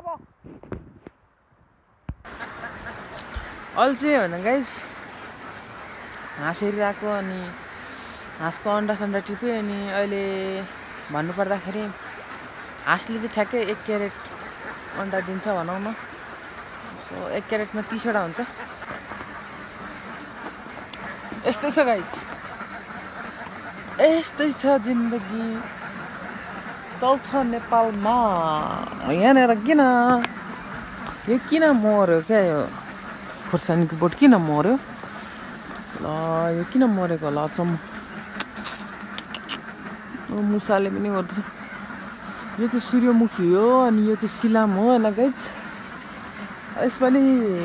अल्छे भने गाइस हाँस हेरिरहेको अनि हाँसको अन्डा सन्डा टिप्यो अनि अहिले भन्नुपर्दाखेरि हाँसले चाहिँ ठ्याक्कै 1 क्यारेट अन्डा दिन्छ भनौँ न। सो 1 क्यारेटमा 30 वटा हुन्छ। यस्तै छ गाइस, यस्तै छ जिन्दगी चल्छ नेपालमा। यहाँनिर किन यो किन मर्यो क्या, यो खुर्सानीको बोट किन मर्यो ल, यो किन मरेको होला अचम्म। मुसाले पनि गर्दैछ। यो चाहिँ सूर्यमुखी हो अनि यो चाहिँ सिलाम हो होइन गाइस। यसपालि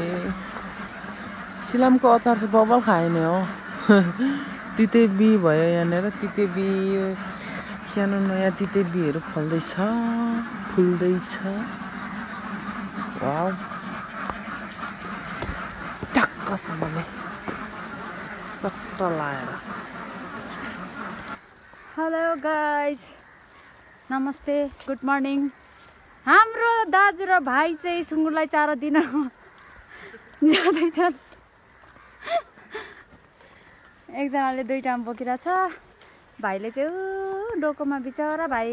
सिलामको अचार चाहिँ बबल खाइने हो। तितेबी भयो यहाँनिर, तितेबी सानो नयाँ तितेबीहरू फल्दैछ फुल्दैछ। वाउ टक्कसँगले चट्ट लाएर। हेलो गाइज, नमस्ते, गुड मर्निङ। हाम्रो दाजु र भाइ चाहिँ सुँगुरलाई चारो दिन जाँदैछन्। एकजनाले 2 टाइम बोकिरहेछ, भाइले चाहिँ डोकोमा बिचरा भाइ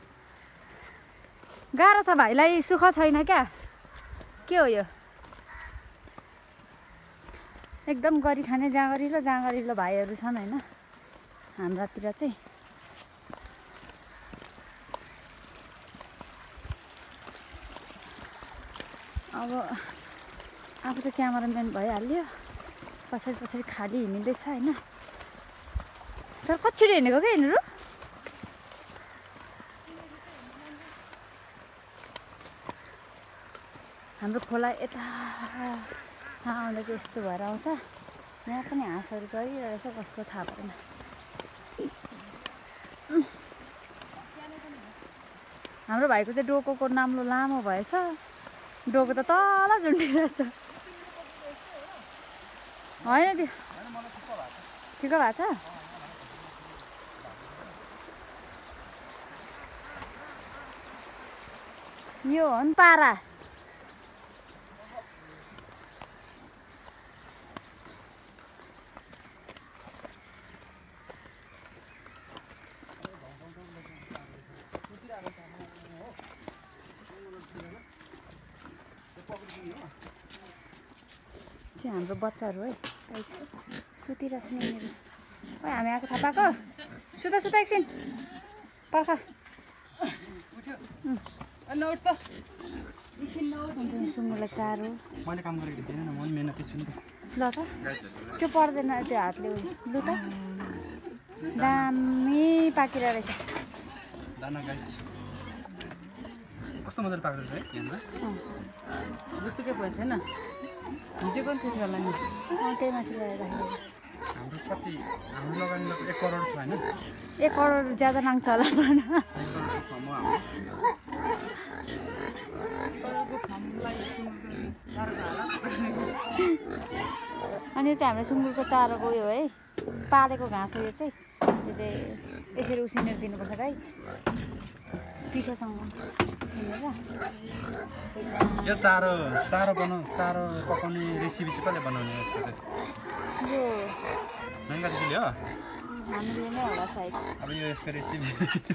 गाह्रो छ। भाइलाई सुख छैन क्या, के हो यो एकदम गरी खाने जाँगरिलो भाइहरू छन् होइन हाम्रातिर चाहिँ। अब आफू त क्यामेराम्यान भइहाल्यो, पछाडि खाली हिँडिँदैछ होइन। तर कसरी हिँडेको क्या यिनीहरू? हाम्रो खोला यता आउँदा चाहिँ यस्तो भएर आउँछ। यहाँ पनि हाँसहरू चरिरहेछ, कसको थाहा भएन। हाम्रो भाइको चाहिँ डोकोको नाम्लो लामो भएछ, डोको त तल झुन्डिरहेछ। होइन त्यो ठिक भएको छ। यो हो नि पारा। हाम्रो बच्चाहरू है सुतिरहेछ नि यिनीहरू। ओइ हामी आएको थाहा पाएको? सुता एकछिन पर्ख। सुँगुरलाई चारो मैले काम गरेको थिएन न, म मेहनती छु नि त। ल त त्यो पर्दैन, त्यो हातले लु त। दामी पाकिरहेको रहेछ दाना गाइस। कस्तो मजाले पाक्दो रहेछ है यहाँ। रुपिकै भएछ छैन, हिजोको पनि थियो होला नि। त्यही माथि ल्याएर हाम्रो कति हाम्रो लगानी 1 करोड छ होइन। 1 करोड ज्यादा माग्छ होला भन। अनि यो चाहिँ हाम्रो सुँगुरको चारोको उयो है, पालेको घाँस हो यो चाहिँ। यो चाहिँ यसरी उसिनेर दिनुपर्छ गाइस, पिठोसँग उसिनेर। यो चारो पकाउने रेसिपी चाहिँ कसले बनाउने? यो नङ्गा दिदीले हो, हामीले नै होला सायद। अब यो यसको रेसिपी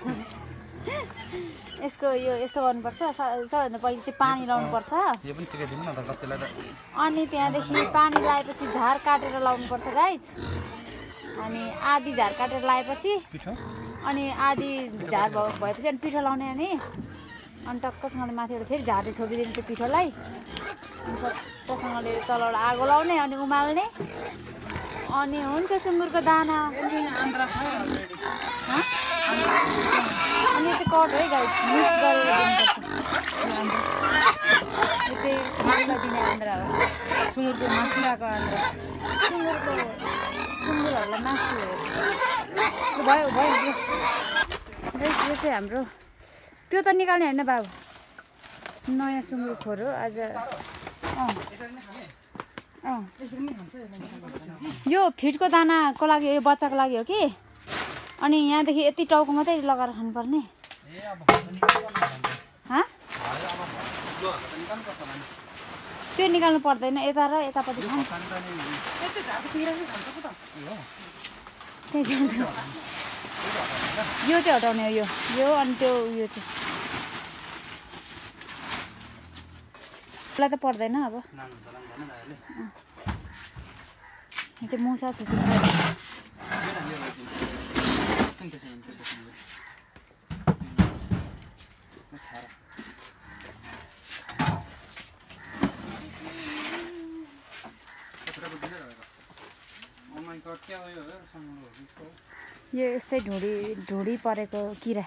यस्तो गर्नुपर्छ। सबभन्दा पहिले चाहिँ पानी लाउनुपर्छ। यो पनि सिकाइदिनु न त कतिलाई त। अनि त्यहाँदेखि पानी लगाएपछि झार काटेर लाउनुपर्छ गाइस। अनि आधी झार काटेर लगाएपछि अनि आधी झार भएपछि अनि पिठो लाउने। अनि टक्कसँगले माथिबाट फेरि झारले छोपिदिने त्यो पिठोलाई। अनि सट्टसँगले तलबाट आगो लाउने अनि उमाल्ने। अनि हुन्छ सुँगुरको दाना। अनि चाहिँ कट है गाइस, मिक्स गरेर दिनुपर्छ। यो चाहिँ सुँगुरलाई दिने आन्द्रा हो, सुँगुरको मासुलाको आन्द्रा। सुँगुरहरूलाई मासु भयो। यो चाहिँ हाम्रो त्यो त निकाल्ने होइन बाबु, नयाँ सुँगुर खोर हो आज। यो फिटको दानाको लागि, यो बच्चाको लागि हो कि। अनि यहाँदेखि यति टाउको मात्रै लगाएर खानुपर्ने। त्यो निकाल्नु पर्दैन यता र यतापट्टि खानु यो चाहिँ हटाउने हो यो अनि त्यो उयो चाहिँ मलाई त पर्दैन अब यो चाहिँ मुसा छ यो यस्तै ढुडी परेको किरा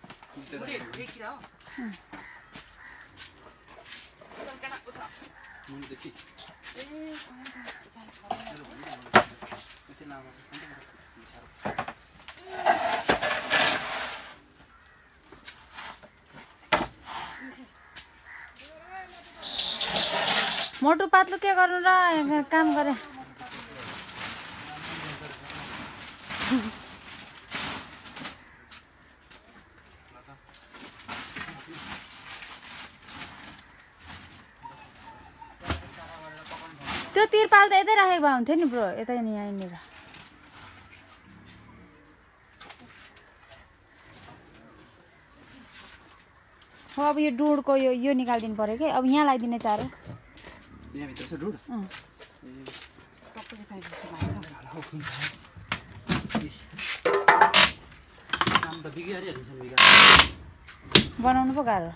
मोटो पातलो के गर्नु र काम गरे त्यो तिरपाल त यतै राखेको भए हुन्थ्यो नि ब्रो यतै नि यहीँनिर हो अब यो डुडको यो निकालिदिनु पर्यो कि अब यहाँ लगाइदिने चारो यहाँभित्र छ डुड बनाउनु पो गाह्रो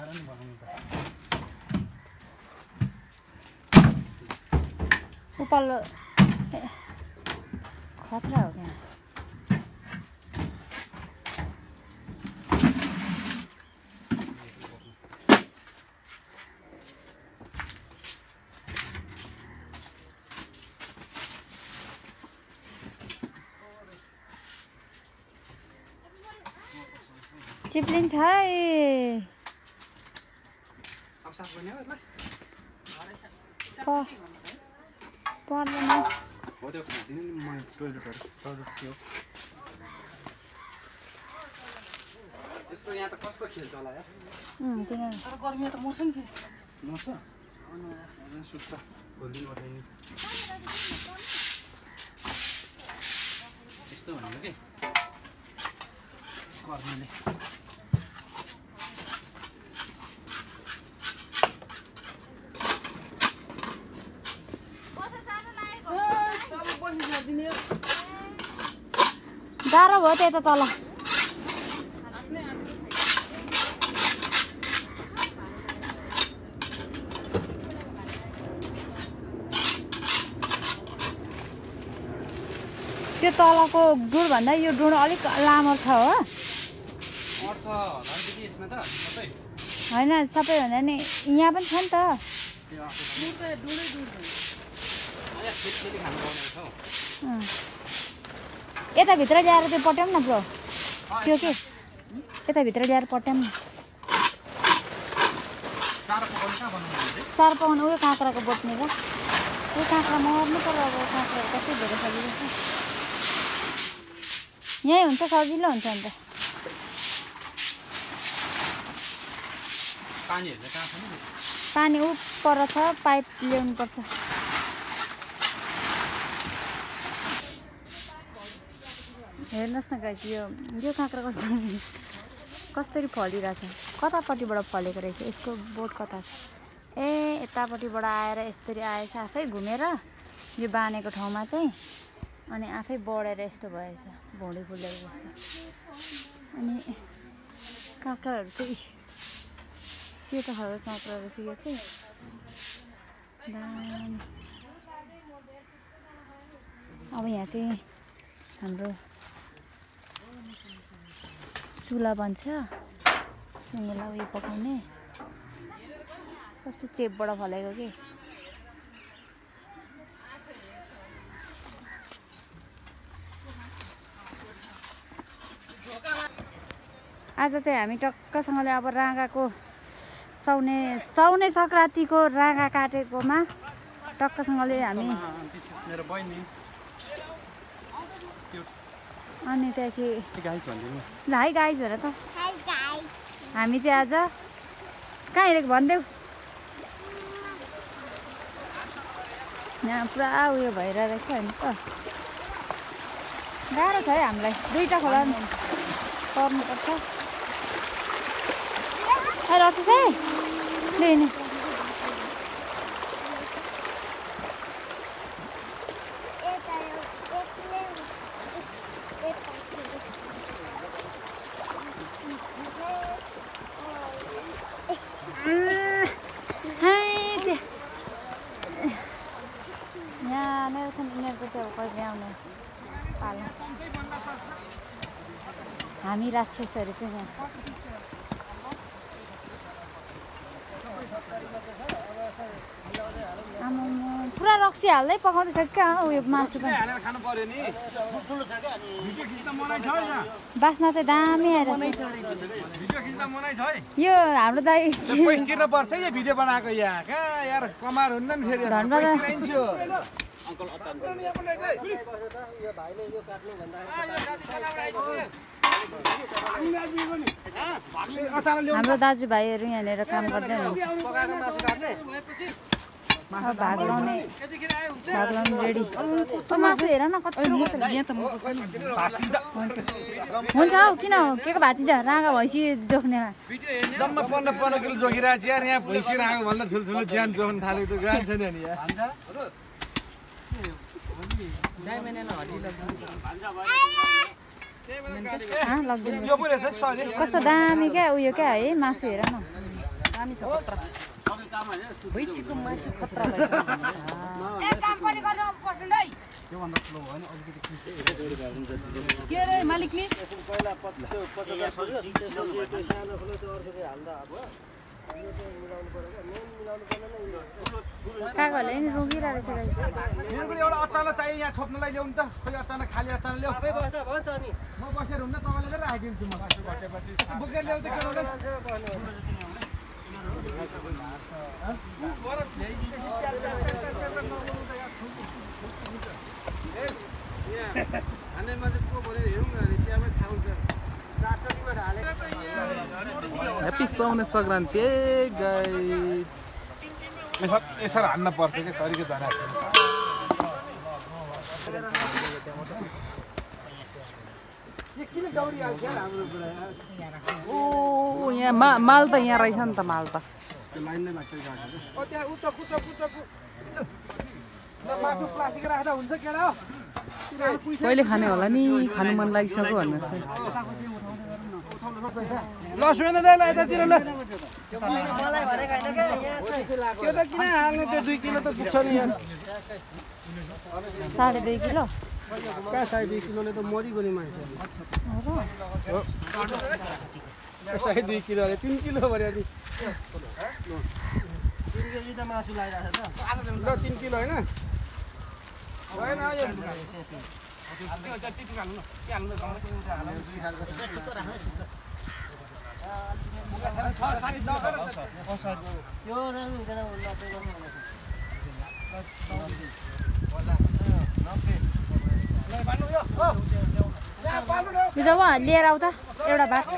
उपल्लो खतरा हो त्यहाँ चिप्लिन्छ है पर्दैन यहाँ त कस्तो खेल्छ होला यार गर्मी त मर्छ नि मर्छ सुत्छ खोलिदिनु पर्दैन यस्तो भनेको के गर्मीले गाह्रो भयो त्यता तल त्यो तलको डुड भन्दा यो डुड अलिक लामो छ हो होइन सबै भन्दा नि यहाँ पनि छ नि त यताभित्र ल्याएर त्यो पट्याउँ न ब्रो त्यो के यताभित्र ल्याएर पट्याउँ न चार पकाउनु उयो काँक्राको बोट्ने र उयो काँक्रा मर्नु पर्यो अब काँक्रा कति धेरै सजिलो छ यहीँ हुन्छ सजिलो हुन्छ अन्त पानी उपर छ पाइप ल्याउनुपर्छ हेर्नुहोस् न गाइस यो काँक्रा कसरी फलिरहेछ कतापट्टिबाट फलेको रहेछ यसको बोट कता छ ए यतापट्टिबाट आएर यसरी आएछ आफै घुमेर यो बानेको ठाउँमा चाहिँ अनि आफै बढेर यस्तो भएछ भुँडी फुलेको जस्तो अनि काँक्राहरू चाहिँ सेतो खालको काँक्रा रहेछ यो चाहिँ अब यहाँ चाहिँ हाम्रो चुला बन्छ सुँगुला उयो पकाउने कस्तो चेपबाट फलेको कि आज चाहिँ हामी टक्कसँगले अब राँगाको साउने सक्रान्तिको राँगा काटेकोमा टक्कसँगले हामी अनि त्यहाँदेखि हाई गाइज हो र त हामी चाहिँ आज कहाँ हेरेको भनिदेऊ यहाँ पुरा उयो भइरहेको रहेछ नि त गाह्रो छ है हामीलाई दुईटा खोला पर्नुपर्छ रक्सी चाहिँ लिने यहाँ नै छ यिनीहरूको चाहिँ कहिले आउने पाला हामी राक्षसहरू चाहिँ यहाँ आमामा पुरा रक्सी हाल्दै पकाउँदैछ क्या उयो मासु पनि बास्ना चाहिँ दामी आएर यो हाम्रो दाइ पर्छ यो भिडियो बनाएको यहाँ कहाँ यार कमार हुन्न नि फेरि हाम्रो दाजुभाइहरू यहाँनिर काम गर्दै हुनुहुन्छ भाग लाउने रेडी मासु हेर न कति हुन्छ हौ किन के को भाँचिन्छ राँगा भैँसी जोख्नेमा जम्मा 15 किलो जोखिरहेको छ यार यहाँ भैँसी राँगो भन्दा ठुल्ठुलो ज्यान जोख्न थालेको त गान छैन नि यार कस्तो दामी क्या उयो क्या है मासु हेर न दामी छ के रे मालिकले काकाहरूले नि रोगिरहेको रहेछ एउटा अचानक चाहियो यहाँ छोप्नलाई ल्याउनु त खोइ अचानक खाली अचानक ल्याउ म बसेर हुन्न तपाईँलाई चाहिँ राखिदिन्छु म बोकेर ल्याउ त ह्याप्पी साउने सक्रान्ति यसरी हान्न पर्छ क्या तरिका धरा ओ यहाँ माल त यहाँ रहेछ नि त माल त कहिले खाने होला नि खानु मन लागिसक्यो भन्नु ल सुन दाइ ल यतातिर ल मलाई भनेको हैन के यहाँ त्यो त किन हाल्नु त्यो 2 किलो त पुग्छ नि यार 2.5 किलो का 2.5 किलोले त मरिगयो नि मान्छे हो 2.5 किलोले 3 किलो भर्या नि 3 केजी त मासु लागिरहेछ त ल 3 किलो हैन हैन यो जब लिएर आऊ त एउटा भात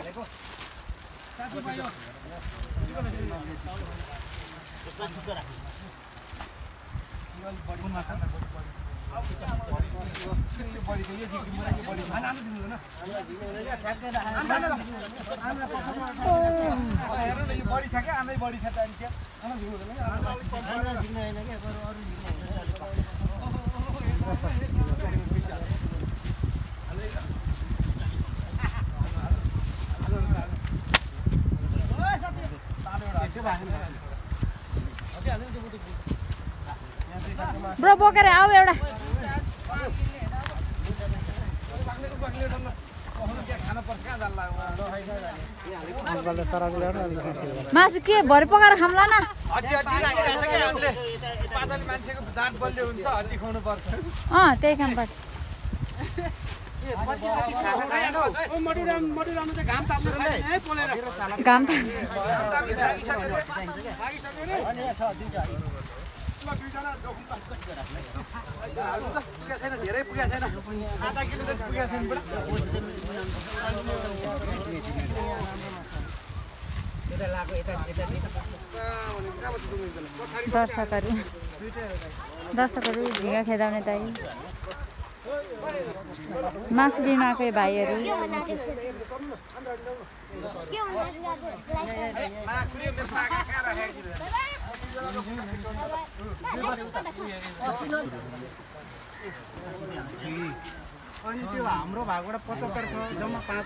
ब्रो बोकेर आऊ एउटा मासु के भरे पकाएर खामला न त्यही काम पर्छ घाम धेरै पुगेको छैन आधा किलो त पुगेको छैन दर्शकहरू दर्शकहरू झिँगा खेदाउने दाइ मासु लिन आएकै भाइहरू अनि त्यो हाम्रो भागबाट 75 छ जम्मा 5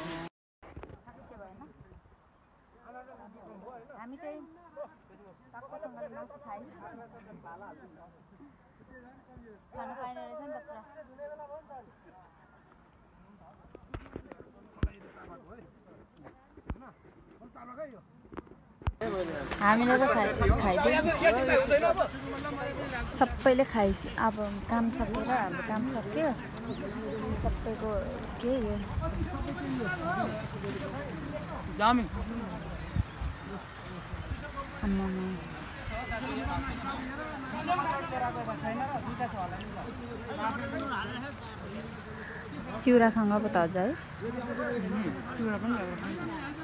हामी चाहिँ टक्कसँगले मासु खानु पाइने रहेछ नि त हामीले त खाइदियौँ सबैले खाइस अब काम सकेर हाम्रो काम सक्यो सबैको के यो जामी चिउरासँग पो त अझ है चिउरा पनि